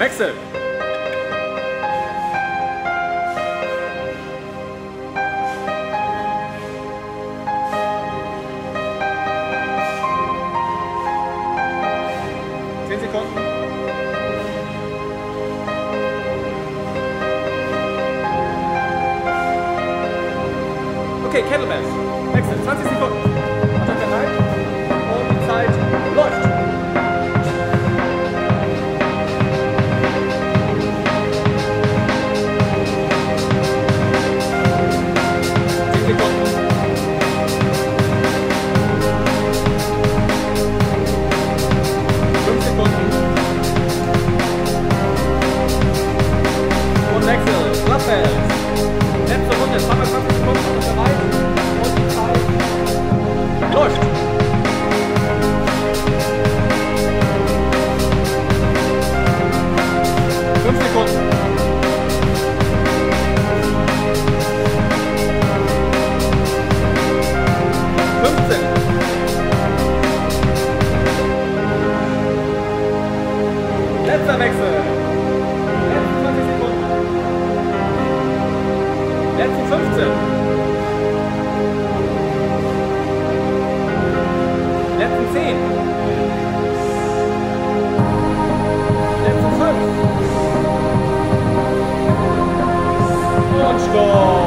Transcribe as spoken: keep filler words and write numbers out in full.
Wechsel. zehn Sekunden. Okay, Kettlebells. Wechsel. zwanzig Sekunden. Attack rein. Und die Zeit läuft. zehn Sekunden. fünf Sekunden. Und Wechsel. Clubbell. Letzte Runde. zweiundzwanzig Sekunden. Und bereit. Und die Zeit läuft. fünf Sekunden. fünfzehn. Letzter Wechsel. Letzten zwanzig Sekunden. Letzten fünfzehn. Letzten zehn. Letzten fünf. Und Stopp.